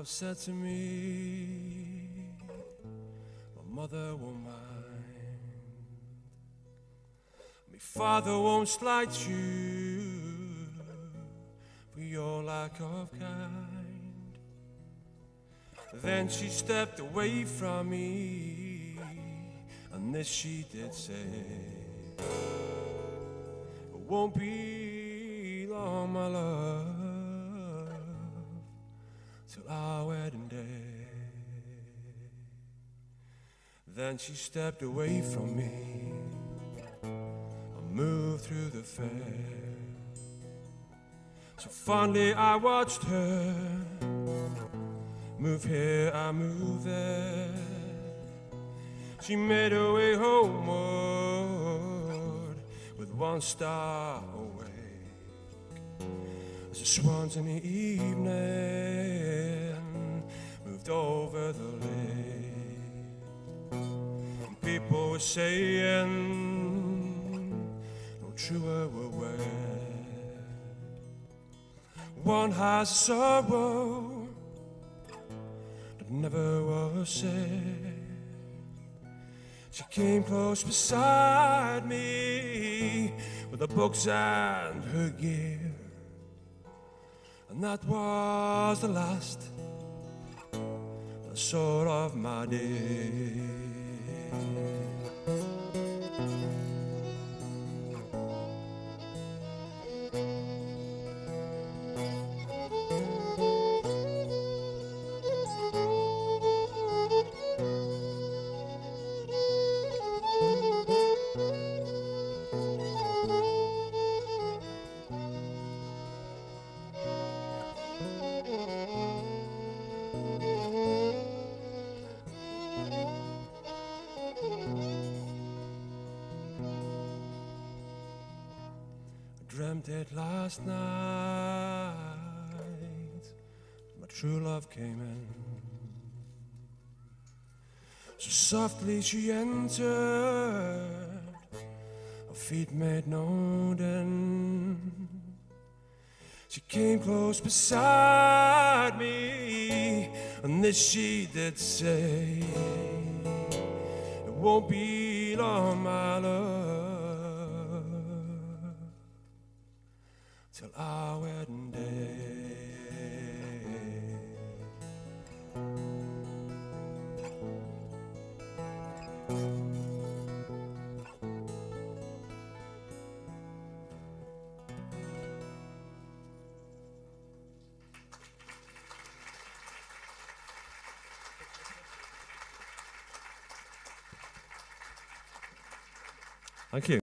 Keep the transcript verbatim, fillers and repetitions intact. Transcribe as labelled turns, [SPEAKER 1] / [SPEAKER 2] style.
[SPEAKER 1] love said to me, my mother won't mind, my father won't slight you for your lack of kind. Then she stepped away from me, and this she did say, it won't be long, my love, till our wedding day. Then she stepped away from me and moved through the fair. So fondly I watched her move here, I move there. She made her way homeward with one star awake, as the swans in the evening moved over the lake. And people were saying no truer were wed. One has sorrow that never was said. She came close beside me with her books and her gear, and that was the last I saw of my dear. Dreamt it last night, my true love came in. So softly she entered, her feet made no din. She came close beside me, and this she did say, it won't be long, my love, till our wedding day. Thank you.